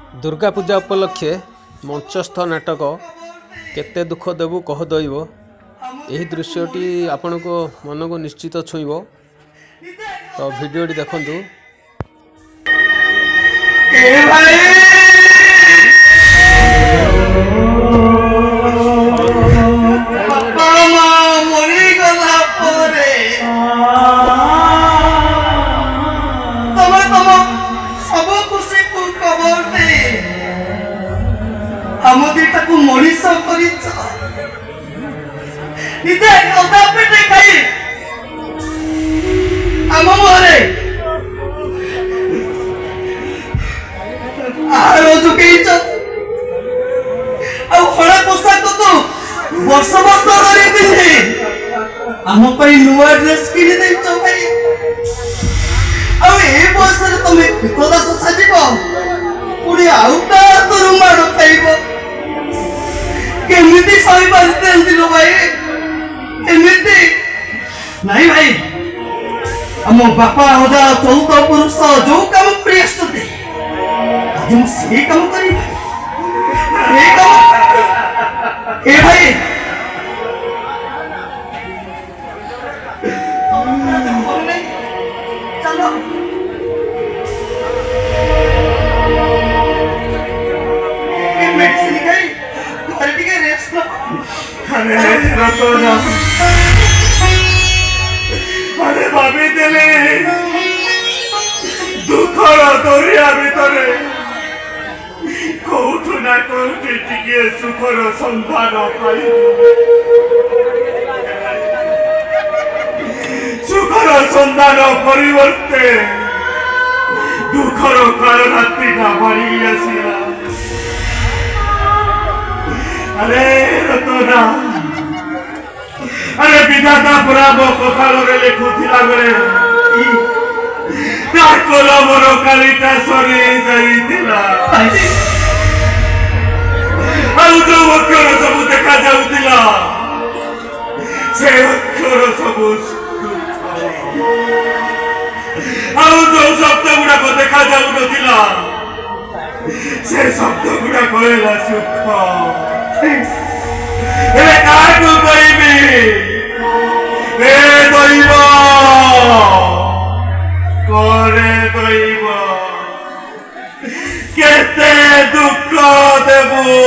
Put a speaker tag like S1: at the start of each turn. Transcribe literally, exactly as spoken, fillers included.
S1: दुर्गा पूजा उपलक्षे मंचस्थ नाटक केते दुख देबु कह दैव यही दृश्यटी आपण को मन को निश्चित छुईब। तो भिडियोटी देखंतु।
S2: मनीष निजे कदा पेटे खाई आम मुहरे आरो जुकेइच आ हड़ा पोशाक तो वर्ष वर्ष धरी पिंधे आम पई नुआ ड्रेस किनि देइछ भाई। आ ए बयस रे तमे पितदास साजिबो पुरी आउटा तो रुमाड़ खाइबो केमिति सही पारते दिलो भाई केमिति नहीं भाई। हम बापा होदा चौदह पुरुष जो काम प्रियस्त थे आज हम से काम करी ए काम ए भाई चलो ए मेडिसिन खाई घर टिके रेस्ट लो। अरे रतोना अरे भाभी देले दुखर दरिया भितरे कोठु ना कोठि टिके सुखर संधान पाई सुखर संधान परिवर्ते दुखर काल रात्रि ना मारी आसिला। अरे रतोना अरे विधाता पुराबो कपाल रे लेखुथिला बेले ता कोलमर कालिटा सरी जाइतिला आउ जो अक्षर सब देखा जाउतिला से अक्षर सब आउ जो शब्द गुडा को देखा जाउ नथिला से शब्द गुडा कहला सुख ए काकु कइबी ए दैव करे दैव केते दुख देबु